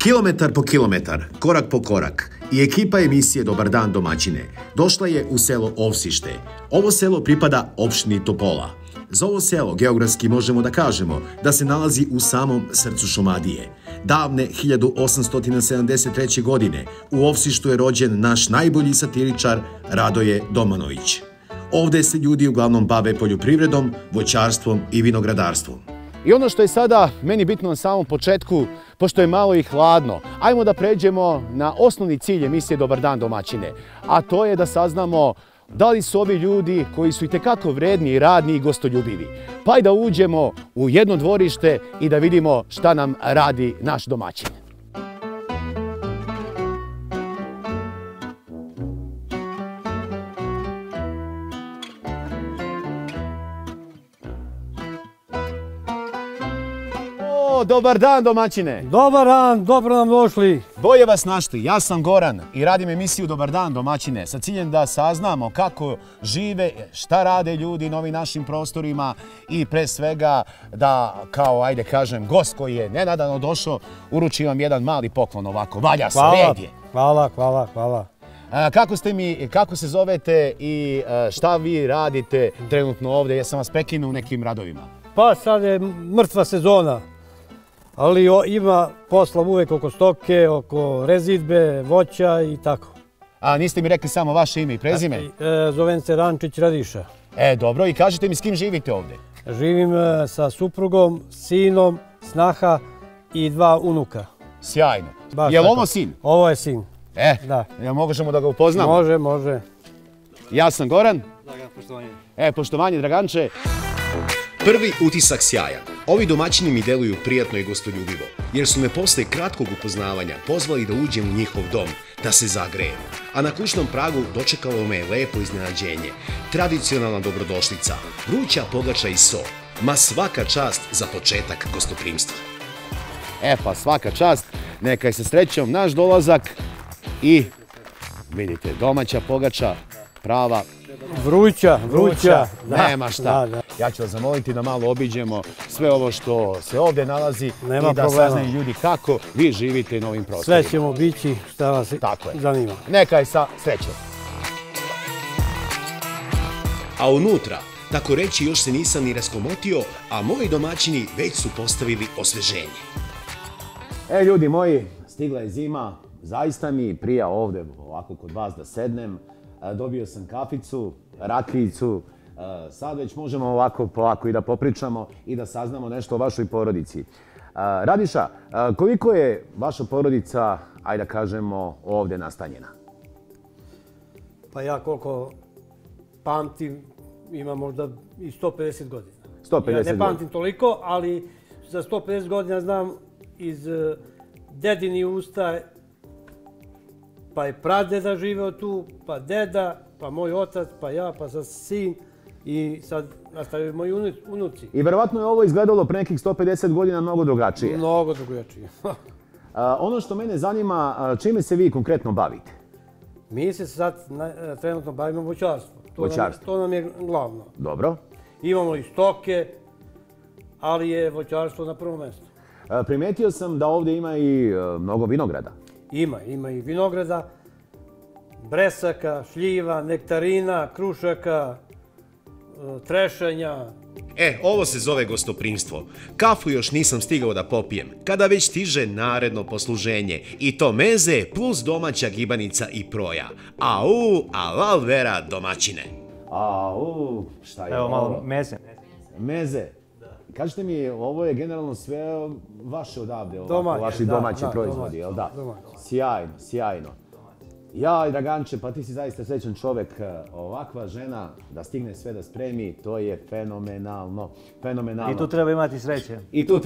Kilometar po kilometar, korak po korak i ekipa emisije Dobar dan domaćine došla je u selo Ovsište. Ovo selo pripada opštini Topola. Za ovo selo geografski možemo da kažemo da se nalazi u samom srcu Šumadije. Davne 1873. godine u Ovsištu je rođen naš najbolji satiričar Radoje Domanović. Ovde se ljudi uglavnom bave poljoprivredom, voćarstvom i vinogradarstvom. I ono što je sada meni bitno na samom početku, pošto je malo i hladno, ajmo da pređemo na osnovni cilj emisije Dobar dan domaćine, a to je da saznamo da li su ovi ljudi koji su itekako vredni, radni i gostoljubivi. Pa i da uđemo u jedno dvorište i da vidimo šta nam radi naš domaćin. Dobar dan domaćine! Dobar dan, dobro nam došli. Bolje vas našli, ja sam Goran i radim emisiju Dobar dan domaćine sa ciljem da saznamo kako žive, šta rade ljudi na ovim našim prostorima i pre svega da kao, ajde kažem, gost koji je nenadano došao, uručim vam jedan mali poklon ovako, valja se, red je. Hvala. Kako se zovete i šta vi radite trenutno ovde? Ja sam vas prekinuo u nekim radovima. Pa sad je mrtva sezona. Ali ima posla uvek oko stoke, oko rezidbe, voća i tako. A niste mi rekli samo vaše ime i prezime? Zovem se Rančić Radiša. Dobro, i kažite mi s kim živite ovde? Živim sa suprugom, sinom, snaha i 2 unuka. Sjajno. Je li ovo sin? Ovo je sin. Da. Možemo da ga upoznamo? Može. Ja sam Goran. Dragan, poštovanje. Poštovanje, Draganče. Prvi utisak sjajan. Ovi domaćini mi deluju prijatno i gostoljubivo, jer su me posle kratkog upoznavanja pozvali da uđem u njihov dom, da se zagrejem. A na kućnom pragu dočekalo me je lepo iznenađenje, tradicionalna dobrodošlica, vruća pogača i so. Ma svaka čast za početak gostoprimstva. Pa svaka čast, neka je sa srećom naš dolazak i vidite, domaća pogača, prava. Vruća. Nema šta. Ja ću vas zamoliti da malo obiđemo sve ovo što se ovde nalazi i da saznaju ljudi kako vi živite na ovim prostorima. Sve ćemo bići šta vas zanima. Neka je sa srećom. A unutra, tako reći, još se nisam ni raskomotio, a moji domaćini već su postavili osveženje. Ljudi moji, stigla je zima, zaista mi prija ovde ovako kod vas da sednem. Dobio sam kaficu, rakijicu, sad već možemo ovako polako i da popričamo i da saznamo nešto o vašoj porodici. Radiša, koliko je vaša porodica, ajde da kažemo, ovde nastanjena? Pa ja koliko pamtim, ima možda i 150 godina. 150 godina. Ja ne pamtim toliko, ali za 150 godina znam iz dedini usta, pa je pradeda živeo tu, pa deda, pa moj otac, pa ja, pa sad sin i sad nastavljaju moji unuci. I verovatno je ovo izgledalo pre nekih 150 godina mnogo drugačije. Mnogo drugačije. Ono što mene zanima, čime se vi konkretno bavite? Mi se sad trenutno bavimo voćarstvom. To nam je glavno. Dobro. Imamo i stoke, ali je voćarstvo na prvom mjestu. Primetio sam da ovde ima i mnogo vinograda. Ima i vinograda, bresaka, šljiva, nektarina, krušaka, trešanja. Ovo se zove gostoprimstvo. Kafu još nisam stigao da popijem, kada već stiže naredno posluženje. I to meze plus domaća gibanica i proja. Alal vera domaćine. Šta je ovo? Evo malo meze. Meze? Kažete mi, ovo je generalno sve vaše odavde, vaši domaći proizvodi, jel da? Sjajno. Ja, Draganče, pa ti si zaista srećan čovek, ovakva žena da stigne sve da spremi, to je fenomenalno. I tu treba imati sreće.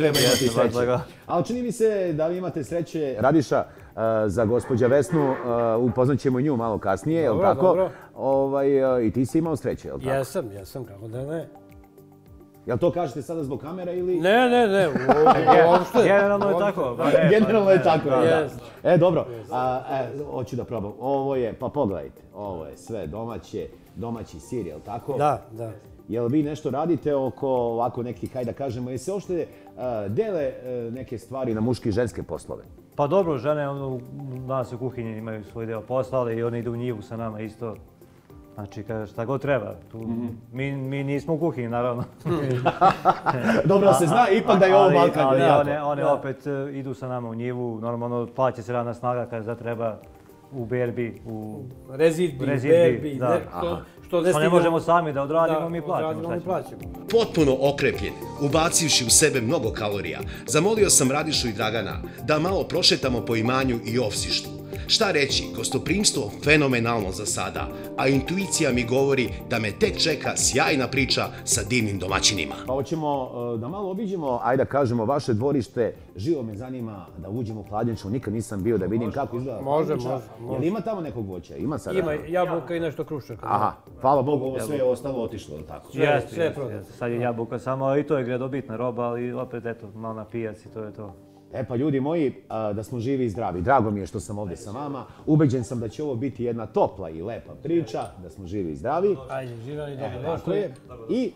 Ali čini mi se da vi imate sreće, Radiša, za gospođa Vesnu, upoznat ćemo nju malo kasnije, jel tako? Dobro. I ti si imao sreće, jel tako? Jesam, kako da ne. Jel to kažete sada zbog kamera ili... Ne, uopšte. Generalno je tako. Generalno je tako, da. Dobro, hoću da probam. Ovo je, pa pogledajte, ovo je sve domaći sir, jel tako? Da. Jel vi nešto radite oko ovako nekih, hajde da kažemo, jel se uopšte dele neke stvari na muške i ženske poslove? Pa dobro, žene danas u kuhinji imaju svoj deo posla, ali i one idu u njivu sa nama isto. Znači, šta god treba. Mi nismo u kuhinji, naravno. Dobro se zna, ipak da je ovo Balkan. Ali one opet idu sa nama u njivu, normalno plaća se radna snaga kada treba u berbi, u rezidbi, berbi, što ne možemo sami da odradimo, mi plaćamo. Potpuno okrepljen, ubacivši u sebe mnogo kalorija, zamolio sam Radišu i Dragana da malo prošetamo po imanju i Ovsištu. Šta reći, gostoprimstvo fenomenalno za sada, a intuicija mi govori da me tek čeka sjajna priča sa divnim domaćinima. Pa hoćemo da malo obiđemo, ajde da kažemo, vaše dvorište. Živo me zanima da uđem u hladnjaču, nikad nisam bio da vidim kako izgleda hladnjača. Jel ima tamo nekog voća? Ima sada? Ima jabuka i nešto krušaka. Aha, hvala Bogu, ovo sve je ostalo otišlo, ili tako? Jeste, sad je jabuka samo, i to je gredobitna roba, ali opet, eto, malo na pijac i to je to. E pa ljudi moji, da smo živi i zdravi. Drago mi je što sam ovdje sa vama. Ubeđen sam da će ovo biti jedna topla i lepa priča, da smo živi i zdravi. Ajde, živjeli, dobro. Tako je. I...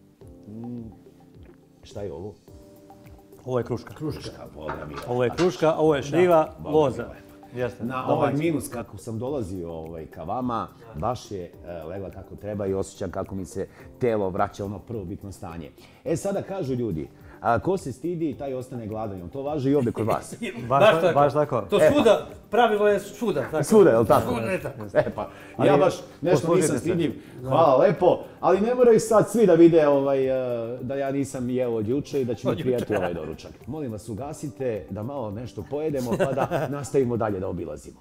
Šta je ovo? Ovo je kruška. Kruška, Boga mi. Ovo je kruška, ovo je šljiva, loza. Na ovaj minus kako sam dolazio ka vama, baš je legla kako treba i osjećam kako mi se telo vraća ono prvobitno stanje. E sada kažu ljudi, ko se stidi, taj ostane gladan. To važi i ovdje kod vas. Baš tako. To svuda, pravilo je svuda. Svuda, je li tako? Svuda je tako. E pa, ja baš nešto nisam stidljiv, hvala lepo, ali ne moraju sad svi da vide da ja nisam jeo od juče i da će mi prijati ovaj doručak. Molim vas, ugasite da malo nešto pojedemo pa da nastavimo dalje da obilazimo.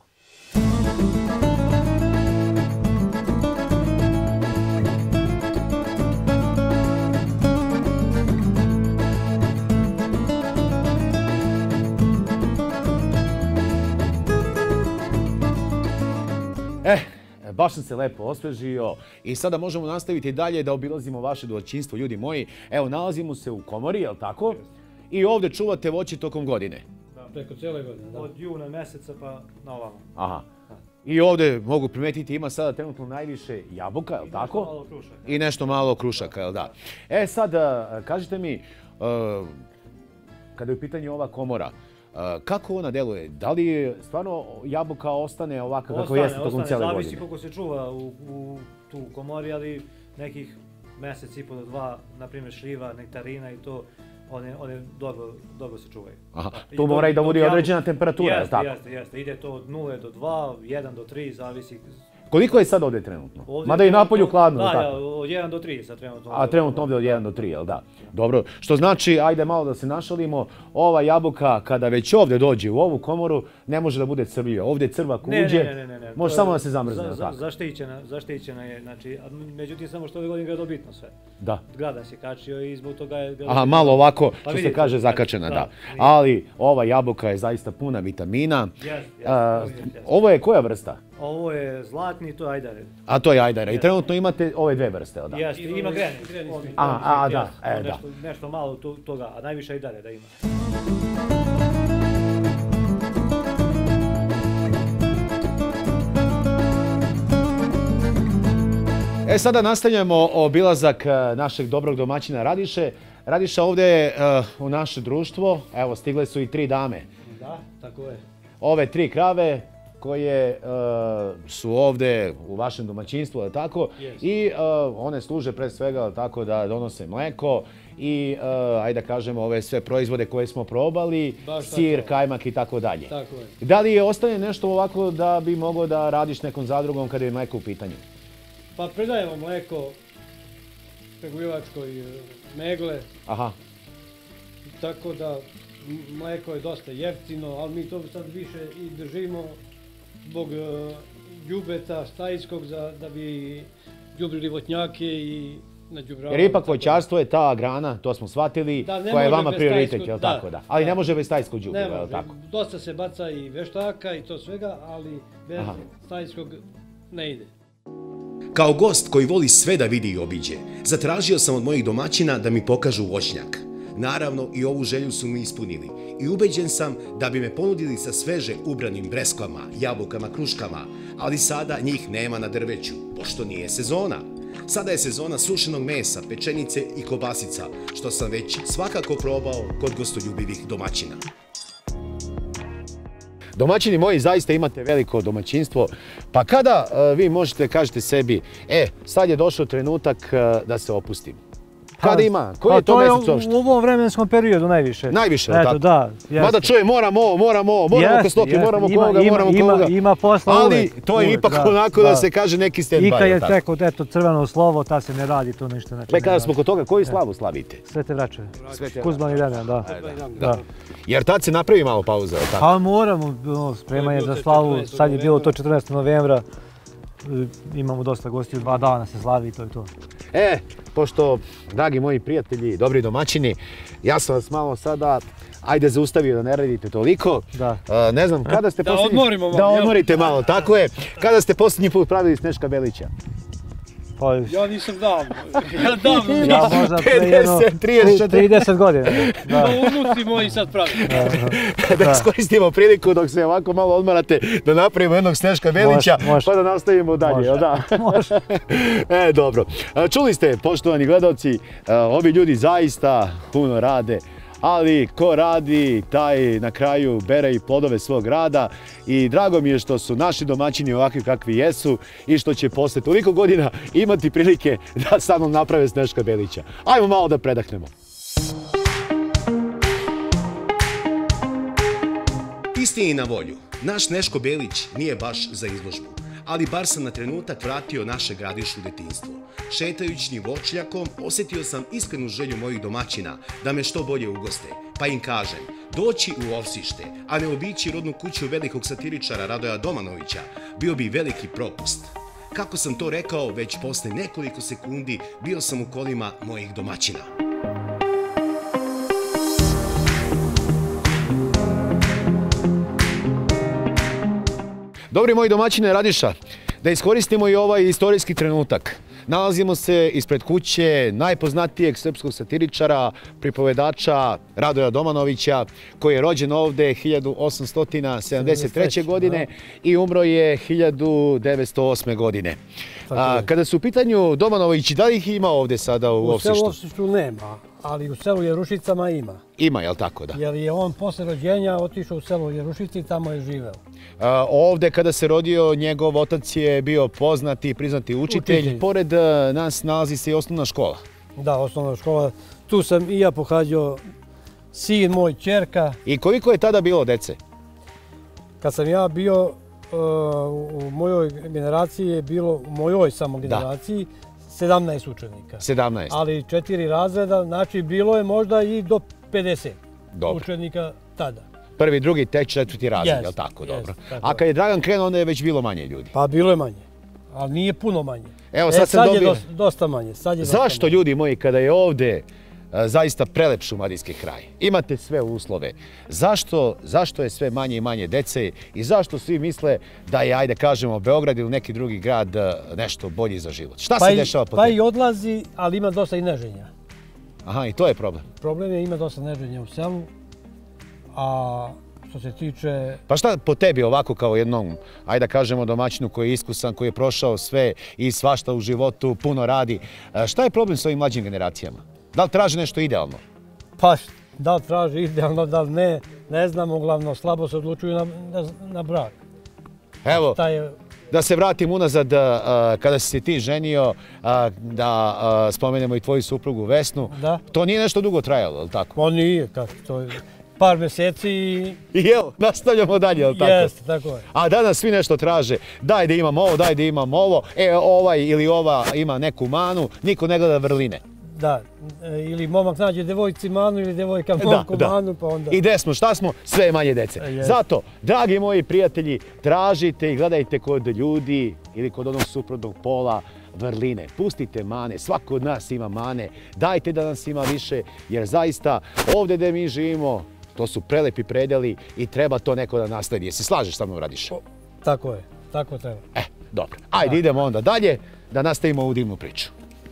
Baš sam se lepo osvežio i sada možemo nastaviti dalje da obilazimo vaše domaćinstvo, ljudi moji. Evo, nalazimo se u komori, je li tako? I ovdje čuvate voće tokom godine. Da, preko cijele godine, da. Od juna mjeseca pa na ovamo. Aha. I ovdje mogu primetiti ima sada trenutno najviše jabuka, je li tako? I nešto malo krušaka. I nešto malo krušaka, je li da? E sad, kažite mi, kada je u pitanju ova komora, kako ona deluje? Da li stvarno jabuka ostane ovakva kako jeste tokom cijele godine? Zavisi koliko se čuva u tu komori, ali nekih mjesec i po do dva, na primjer šljiva, nektarina i to, one dobro se čuvaju. Aha, tu mora i da bude određena temperatura, je li tako? Jeste. Ide to od 0 do 2, 1 do 3, zavisi. Koliko je sad ovdje trenutno? Mada je napolju hladno, da, tako? Da, od 1 do 3 sad trenutno. A trenutno ovdje od 1 do 3, jel da? Dobro, što znači, ajde malo da se našalimo, ova jabuka kada već ovdje dođe u ovu komoru, ne može da bude crvljiva. Ovdje crva ako uđe, može samo da se zamrzne, jel tako? Zaštićena je, znači, međutim samo što ove godine gredobitno sve. Da. Grada se kačio i zbog toga je gredobitno. Aha, malo ovako, što se kaže, zakačena, da. Ali ova jabuka je zaista puna vitamina. Ovo je koja vrsta? Ovo je zlatni, to je ajdare. A to je ajdare. I trenutno imate ove dve vrste, da? Jeste, ima greni. Da. Nešto malo toga, a najviše ajdare da ima. E sada nastavljamo obilazak našeg dobrog domaćina Radiše. Radiša, ovdje je u naše društvo, evo stigle su i 3 dame. Da, tako je. Ove 3 krave koje su ovdje u vašem domaćinstvu, ali tako? I one služe pre svega tako da donose mleko i, ajde da kažemo, ove sve proizvode koje smo probali, sir, kajmak i tako dalje. Tako je. Da li ostane nešto ovako da bi mogao da radiš nekom zadrugom kada je mleko u pitanju? Pa predajemo mleko pregujevačkoj Megle. Aha. Tako da mleko je dosta jeftino, ali mi to sad više i držimo zbog đubreta stajskog da bi đubrili voćnjake i nađubravali. Jer ipak voćarstvo je ta grana, to smo shvatili, koja je vama prioritet, je li tako da? Ali ne može bez stajskog đubriva, je li tako? Dosta se baca i veštaka i to svega, ali bez stajskog ne ide. Kao gost koji voli sve da vidi i obiđe, zatražio sam od mojih domaćina da mi pokažu voćnjak. Naravno, i ovu želju su mi ispunili i ubeđen sam da bi me ponudili sa sveže ubranim breskvama, jabukama, kruškama, ali sada njih nema na drveću, pošto nije sezona. Sada je sezona sušenog mesa, pečenice i kobasica, što sam već svakako probao kod gostoljubivih domaćina. Domaćini moji, zaista imate veliko domaćinstvo. Pa kada vi možete kažete sebi, sad je došao trenutak da se opustim? Kada ima? Koji je to mesec uopšte? U ovom vremenskom periodu najviše. Najviše, tako? Eto, da. Mada čuje, moramo oko stoke, moramo koga. Ima posla uvek. Ali to je ipak onako da se kaže neki stand-by. I kad je teko, eto, crveno slovo, ta se ne radi, to ništa. Kada smo kod toga, koju slavu slavite? Svete Vračeve. Kuzman i Damjan, da. Jer tad se napravi malo pauza, tako? Pa moramo, spremanje za slavu, sad je bilo to 14. novembra. Imamo dosta gostiju, 2 dana se slavi i to je to. Pošto, dragi moji prijatelji, dobri domaćini, ja sam vas malo sada, ajde zaustavio da ne radite toliko. Ne znam, kada ste posljednji... Da odmorimo malo. Da odmorite malo, tako je. Kada ste posljednji put pravili Sneška Belića? Ja nisam davno. Ja možda pre jedno 30 godina. Unuci moji sad pravi. Da iskoristimo priliku dok se ovako malo odmarate da napravimo jednog Sneška Belića pa da nastavimo dalje. Može. Dobro. Čuli ste, poštovani gledalci, ovi ljudi zaista puno rade. Ali ko radi, taj na kraju bere i plodove svog rada i drago mi je što su naši domaćini ovakvi kakvi jesu i što će posle toliko godina imati prilike da sa mnom naprave Sneška Belića. Ajmo malo da predahnemo. Istini na volju, naš Neško Belić nije baš za izložbu, ali bar sam na trenutak vratio naše gradište u detinjstvo. Šetajući voćnjakom, osjetio sam iskrenu želju mojih domaćina da me što bolje ugoste, pa im kažem, doći u Ovsište, a ne obići rodnu kuću velikog satiričara Radoja Domanovića, bio bi veliki propust. Kako sam to rekao, već posle nekoliko sekundi bio sam u kolima mojih domaćina. Dobri moji domaćine Radiša, da iskoristimo i ovaj istorijski trenutak. Nalazimo se ispred kuće najpoznatijeg srpskog satiričara, pripovedača Radoja Domanovića, koji je rođen ovde 1873. godine i umro je 1908. godine. Kada su u pitanju Domanovići, da li ih ima ovde sada u Ovsištu? U selu Ovsištu nema, ali u selu Jerušicama ima. Ima, je li tako da? Jer je on posle rođenja otišao u selo Jerušici i tamo je živeo. Ovde kada se rodio, njegov otac je bio poznati i priznati učitelj. Pored nas nalazi se i osnovna škola. Da, osnovna škola. Tu sam i ja pohađao, sin moj, ćerka. I koliko je tada bilo dece? Kad sam ja bio u mojoj generaciji je bilo, u mojoj samo generaciji, 17 učenika. 17. Ali 4 razreda, znači bilo je možda i do 50 učenika tada. Prvi, drugi, četvrti razred, je li tako? Dobro. A kad je Dragan krenuo, onda je već bilo manje ljudi? Pa bilo je manje, ali nije puno manje. Evo sad je dosta manje. Zašto, ljudi moji, kada je ovde zaista prelep šumadijski kraj, imate sve uslove, zašto je sve manje i manje dece i zašto svi misle da je, ajde kažemo, Beograd ili neki drugi grad nešto bolji za život? Šta se dešava po tebi? Pa i odlazi, ali ima dosta i neženja. Aha, i to je problem. Problem je ima dosta neženja u selu, a što se tiče... Pa šta po tebi ovako kao jednom, ajde da kažemo, domaćinu koji je iskusan, koji je prošao sve i svašta u životu, puno radi, šta je problem s ovim mlađim generacijama? Da li traže nešto idealno? Pa da li traže idealno, da li ne znam, uglavnom slabo se odlučuju na brak. Evo, da se vratim unazad, kada si se ti ženio, da spomenemo i tvoju suprugu Vesnu, to nije nešto dugo trajalo, je li tako? Pa nije, to je par meseci i... I evo, nastavljamo dalje, je li tako? Jeste, tako je. A danas svi nešto traže, daj da imam ovo, daj da imam ovo, ovaj ili ova ima neku manu, niko ne gleda vrline. Da, ili momak nađe devojci manu ili devojka momku manu, pa onda... I gde smo, šta smo, sve manje dece. Zato, dragi moji prijatelji, tražite i gledajte kod ljudi ili kod onog suprotnog pola vrline. Pustite mane, svako od nas ima mane, dajte da nas ima više, jer zaista ovde gde mi živimo, to su prelepi predeli i treba to neko da nastavi. Jesi slažeš sa mnom, Radiša? Tako je, tako treba. Dobro. Ajde, idemo onda dalje da nastavimo ovu divnu priču.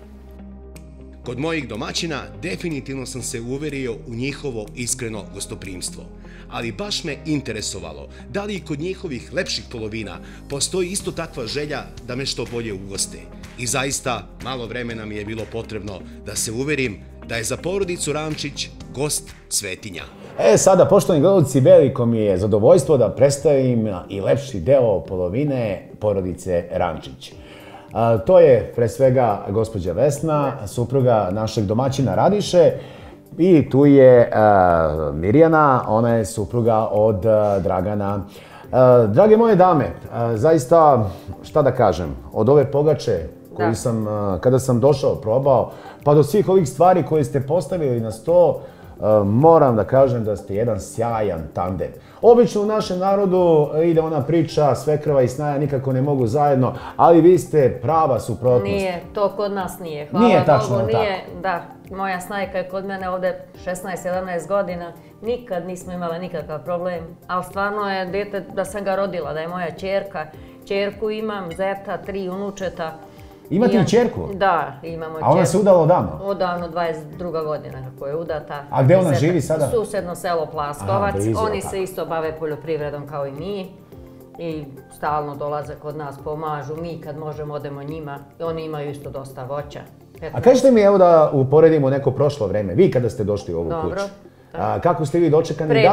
Kod mojih domaćina definitivno sam se uverio u njihovo iskreno gostoprimstvo. Ali baš me interesovalo da li i kod njihovih lepših polovina postoji isto takva želja da me što bolje ugoste. I zaista malo vremena mi je bilo potrebno da se uverim da je za porodicu Rančić gost svetinja. Sada, poštovani gledalci, veliko mi je zadovoljstvo da predstavim i lepši deo polovine porodice Rančić. To je pre svega gospođa Vesna, supruga našeg domaćina Radiše, i tu je Mirjana, ona je supruga od Dragana. Drage moje dame, zaista, šta da kažem, od ove pogače koju sam, kada sam došao, probao, pa do svih ovih stvari koje ste postavili na sto, moram da kažem da ste jedan sjajan tandem. Obično u našem narodu ide ona priča svekrva i snaja nikako ne mogu zajedno, ali vi ste prava suprotnost. Nije, to kod nas nije. Hvala Bogu, nije. Da, moja snajka je kod mene ovde 16-17 godina. Nikad nismo imali nikakav problem, ali stvarno je dete da sam ga rodila, da je moja ćerka. Ćerku imam, zeta, 3 unučeta. Imate i ćerku? Da, imamo ćerku. A ona se udala odavno? Odavno, 22. godina kako je udata. A gde ona živi sada? Susedno selo Plaskovac. Oni se isto bave poljoprivredom kao i mi. I stalno dolaze kod nas, pomažu. Mi kad možemo odemo njima. Oni imaju isto dosta voća. A kažete mi, evo da uporedimo neko prošlo vreme. Vi kada ste došli u ovu kuću. Dobro. Kako ste vi dočekani? Pre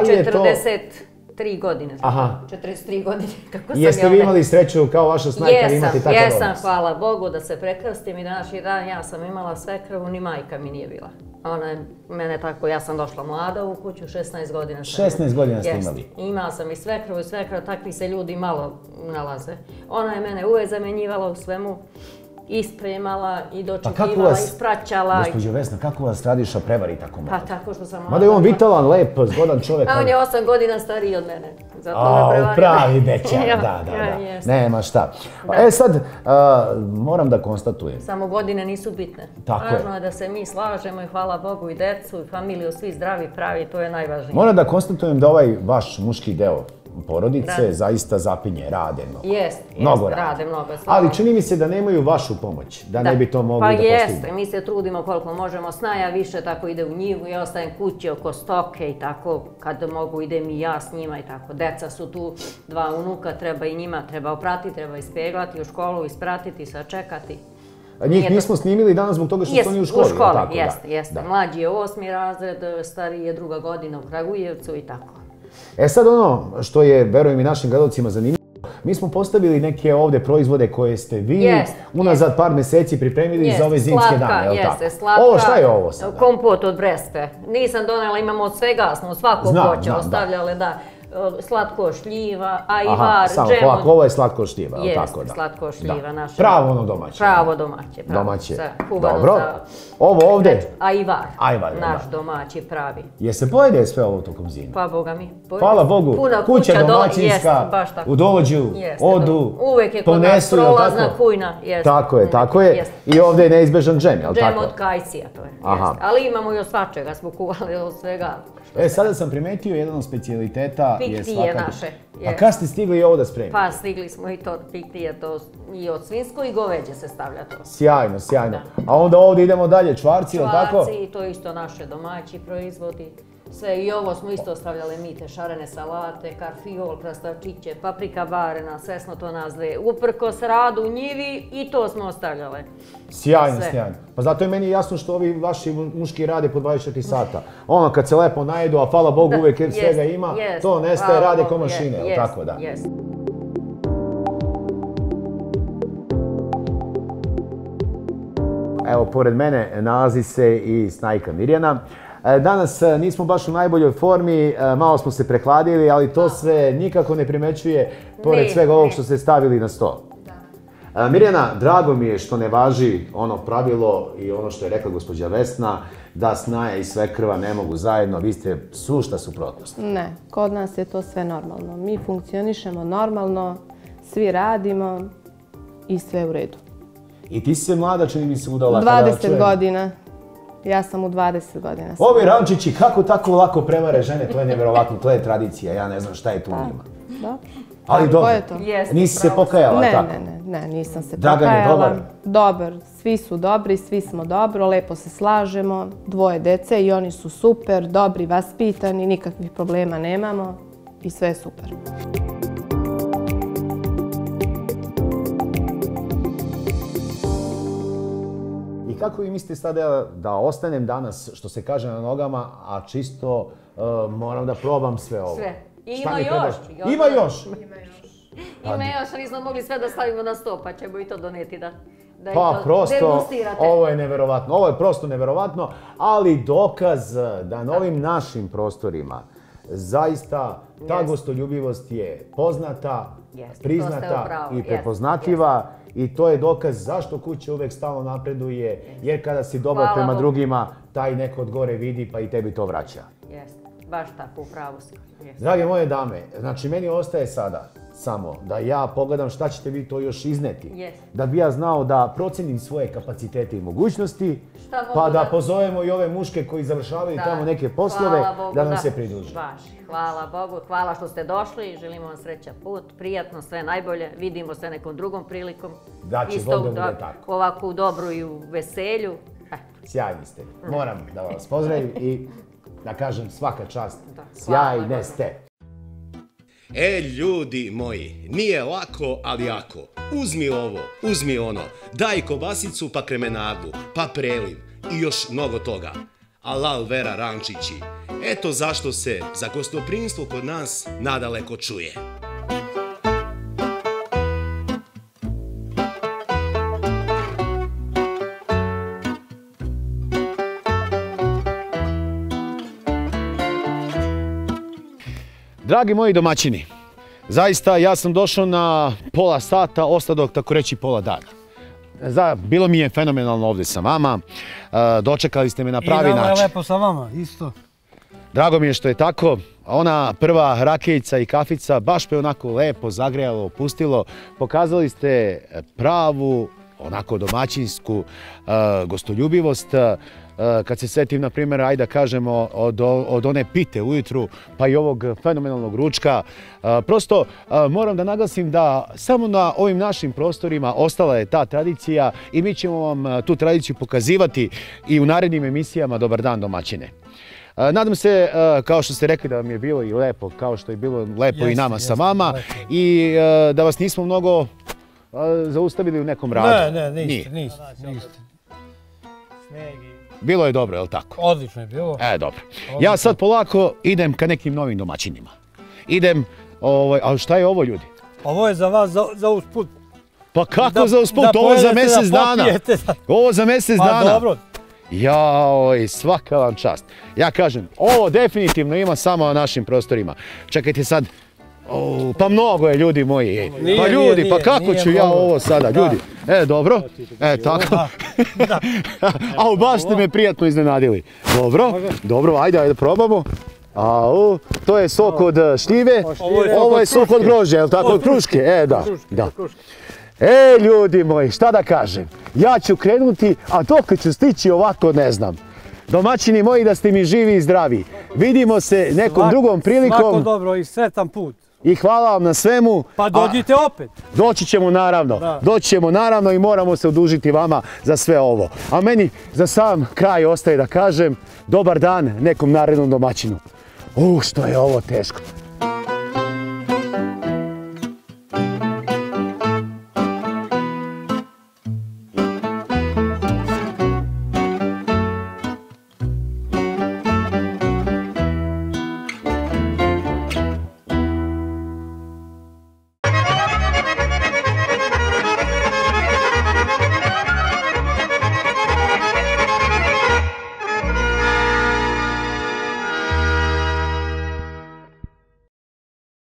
43 godine. Aha. 43 godine, kako sam Jeste vi imali sreću kao vaša snajka imati takav odnos? Jesam, hvala Bogu da se prekrstim i današnji dan ja sam imala svekrvu, ni majka mi nije bila. Ona je mene tako, ja sam došla mlada u kuću, 16 godina sam. 16 godina ste imali? Imala sam i svekrvu, takvi se ljudi malo nalaze. Ona je mene uvek zamenjivala u svemu. Ispremala i dočekivala, ispraćala. Gospođo Vesna, kako vas Radiša prevari tako malo? Pa tako što sam... Mada je on vitalan, lep, zgodan čovjek. A on je 8 godina stariji od mene. Pravi bećar, da. Nema šta. Sad, moram da konstatujem. Samo godine nisu bitne. Važno je da se mi slažemo i hvala Bogu i decu i familiju, svi zdravi, pravi, to je najvažnije. Moram da konstatujem da ovaj vaš muški deo porodice zaista zapinje, rade mnogo. Jeste, rade mnogo. Ali čini mi se da nemaju vašu pomoć, da ne bi to mogli da postignu. Pa jeste, mi se trudimo koliko možemo, snaja više tako ide u njivu, ja ostajem kući oko stoke i tako, kad mogu idem i ja s njima i tako. Deca su tu, 2 unuka, treba i njima, treba opratiti, treba ispeglati u školu, ispratiti, sačekati. Njih nismo snimili danas zbog toga što su oni u školi, u školi, jeste. Mlađi je 8. razred, stariji je 2. godina u Kragujevcu i tako. Sad ono što je, verujem i našim gledalcima, zanimljivo, mi smo postavili neke ovde proizvode koje ste vi unazad par meseci pripremili za ove zimske dane, je li tako? Jeste, slatka. Ovo, šta je ovo sada? Kompot od breskve. Nisam donela, imamo od svega, smo svakog voća ostavljale, da. Slatko šljiva, ajvar, samo polako, ovo je slatko šljiva, je li tako? Jeste, slatko šljiva naše. Pravo ono domaće. Pravo domaće. Domaće. Dobro. Ovo ovde? Ajvar. Naš domaći, pravi. Je se pojede sve ovo tokom zime? Pa Boga mi. Hvala Bogu. Kuća domaćinska, u dođu, odu, uvek je kod nas prolazna kujna. Tako je. I ovde je neizbežan džem, je li tako? Džem od kajcija, to je. Ali imamo i od svačega, smo kuvali od svega. Sada sam primetio jedan od specijaliteta je svakako... Piktije naše. A kad ste stigli i ovo da spremite? Pa stigli smo i to od piktije, to i od svinjsko i goveđe se stavlja to. Sjajno. A onda ovdje idemo dalje, čvarci, ili tako? Čvarci, to isto naše domaći proizvodi. Sve i ovo smo isto stavljali mi, šarene salate, karfiol, krastavčiće, paprika barena, sve smo to nazve. Uprkos radu u njivi i to smo ostavljale. Sjajno. Pa zato je meni jasno što ovi vaši muški rade po 24 sata. Ono kad se lepo najedu, a hvala Bogu uvek svega ima, to nestaje, rade ko mašine, ili tako da? Evo, pored mene nalazi se i snajka Mirjana. Danas nismo baš u najboljoj formi, malo smo se prehladili, ali to sve nikako ne primećuje pored svega ovog što ste stavili na sto. Mirjana, drago mi je što ne važi ono pravilo i ono što je rekla gospođa Vesna, da snaja i svekrva ne mogu zajedno, vi ste sušta suprotnost. Ne, kod nas je to sve normalno. Mi funkcionišemo normalno, svi radimo i sve u redu. I ti si se mlada, čini mi se, udala? 20 godina. Ja sam u 20 godina. Ovi Rančići, kako tako lako prevare žene, to je nevjerovatno, to je tradicija, ja ne znam šta je tu u njima. Da. Ali dobro, nisi se pokajala, tako? Ne, nisam se pokajala. Dragan je dobar? Dobar, svi su dobri, svi smo dobro, lepo se slažemo, 2 dece i oni su super, dobri, vaspitani, nikakvih problema nemamo i sve je super. I kako vi mislite sada da ostanem danas, što se kaže, na nogama, a čisto moram da probam sve ovo? Sve. Ima još. Ima još? Ima još, nismo mogli sve da stavimo na sto, pa ćemo i to doneti da pa prosto, ovo je neverovatno, ovo je prosto neverovatno, ali dokaz da na ovim našim prostorima zaista ta gostoljubivost je poznata, priznata i prepoznatljiva i to je dokaz zašto kuća uvek stalno napreduje, jer kada si dobar prema drugima, taj neko od gore vidi pa i tebi to vraća. Jeste, baš tako, upravo si. Drage moje dame, znači meni ostaje sada samo da ja pogledam šta ćete vi to još izneti, da bi ja znao da procenim svoje kapacitete i mogućnosti, pa da pozovemo i ove muške koji završavaju tamo neke poslove, da nam se pridruže. Hvala Bogu, hvala što ste došli, želimo vam srećan put, prijatno, sve najbolje, vidimo se nekom drugom prilikom. Da će Bog da bude tako. Ovako u dobru i u veselju. Sjajni ste, moram da vas pozdravim i da kažem svaka čast, sjajne ste. Ljudi moji, nije lako, ali ako. Uzmi ovo, uzmi ono, daj kobasicu pa kremenadu, pa preliv i još mnogo toga. Alal vera Rančići, eto zašto se za gostoprimstvo kod nas nadaleko čuje. Dragi moji domaćini, zaista ja sam došao na pola sata, ostadog tako reći pola dana. Bilo mi je fenomenalno ovdje sa vama, dočekali ste me na pravi način. I nama je lepo sa vama, isto. Drago mi je što je tako, ona prva rakijica i kafica baš me onako lepo zagrejalo, opustilo, pokazali ste pravu, onako domaćinsku gostoljubivost. Kad se setim, na primjer, ajde da kažemo, od one pite ujutru, pa i ovog fenomenalnog ručka, prosto moram da naglasim da samo na ovim našim prostorima ostala je ta tradicija i mi ćemo vam tu tradiciju pokazivati i u narednim emisijama Dobar dan domaćine. Nadam se, kao što ste rekli, da vam je bilo i lepo, kao što je bilo lepo i nama sa vama i da vas nismo mnogo zaustavili u nekom radu. Ne, niste. Bilo je dobro, je li tako? Odlično je bilo. Dobro. Ja sad polako idem ka nekim novim domaćinima. Idem, ali šta je ovo, ljudi? Ovo je za vas, za usput. Pa kako za usput? Ovo je za mjesec dana. Ovo za mjesec dana. Pa dobro. Jaoj, svaka vam čast. Ja kažem, ovo definitivno ima samo na našim prostorima. Čekajte sad. Pa mnogo je, ljudi moji. Pa ljudi, pa kako ću ja ovo sada, ljudi? Dobro. Tako. A baš ste me prijatno iznenadili. Dobro, ajde probamo. To je sok od šljive, ovo je sok od grožđa, je li tako, od kruške? Da. Ljudi moji, šta da kažem? Ja ću krenuti, a dok ću stići ovako ne znam. Domaćini moji, da ste mi živi i zdravi. Vidimo se nekom drugom prilikom. Svako dobro i sretan put. I hvala vam na svemu. Pa dođite opet. Doći ćemo naravno i moramo se odužiti vama za sve ovo. A meni za sam kraj ostaje da kažem dobar dan nekom narednom domaćinu. Što je ovo teško.